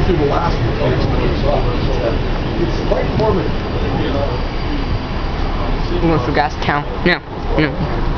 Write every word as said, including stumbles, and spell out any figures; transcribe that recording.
through the last one. It's quite informative. We went for gas town. No, no.